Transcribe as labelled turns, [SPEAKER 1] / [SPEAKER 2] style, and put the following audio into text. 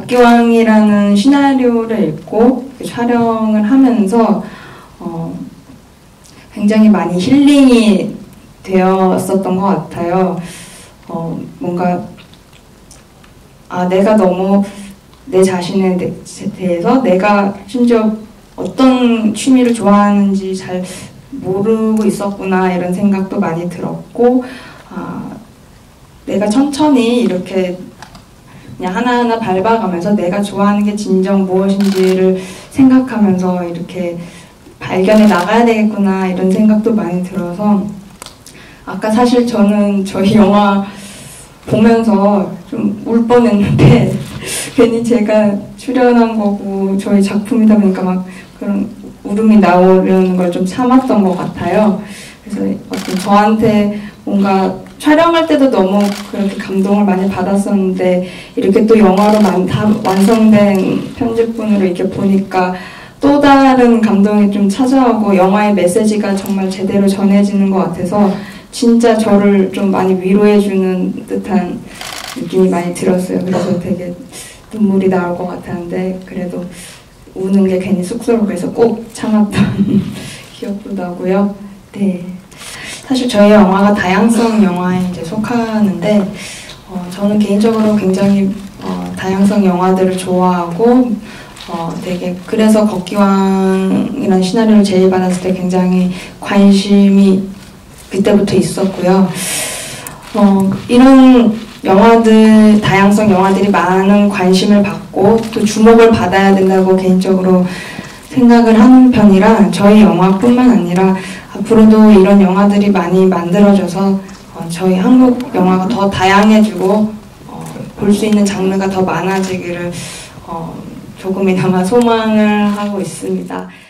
[SPEAKER 1] 곡기왕이라는 시나리오를 읽고 촬영을 하면서 굉장히 많이 힐링이 되었었던 것 같아요. 뭔가 내가 너무 내 자신에 대해서 내가 심지어 어떤 취미를 좋아하는지 잘 모르고 있었구나 이런 생각도 많이 들었고, 내가 천천히 이렇게 그냥 하나하나 밟아가면서 내가 좋아하는 게 진정 무엇인지를 생각하면서 이렇게 발견해 나가야 되겠구나 이런 생각도 많이 들어서, 아까 사실 저는 저희 영화 보면서 좀 울 뻔했는데 괜히 제가 출연한 거고 저희 작품이다 보니까 막 그런 울음이 나오려는 걸 좀 참았던 것 같아요. 그래서 어떤 저한테 뭔가 촬영할 때도 너무 그렇게 감동을 많이 받았었는데, 이렇게 또 영화로 다 완성된 편집본으로 이렇게 보니까 또 다른 감동이 좀 찾아오고 영화의 메시지가 정말 제대로 전해지는 것 같아서 진짜 저를 좀 많이 위로해주는 듯한 느낌이 많이 들었어요. 그래서 되게 눈물이 나올 것 같았는데 그래도 우는 게 괜히 쑥스러워서 꼭 참았던 기억도 나고요. 네, 사실 저희 영화가 다양성 영화에 이제 속하는데 저는 개인적으로 굉장히 다양성 영화들을 좋아하고 되게 그래서 곡기왕이라는 시나리오를 제의받았을 때 굉장히 관심이 그때부터 있었고요. 이런 영화들, 다양성 영화들이 많은 관심을 받고 또 주목을 받아야 된다고 개인적으로 생각을 하는 편이라 저희 영화뿐만 아니라 앞으로도 이런 영화들이 많이 만들어져서 저희 한국 영화가 더 다양해지고 볼 수 있는 장르가 더 많아지기를 조금이나마 소망을 하고 있습니다.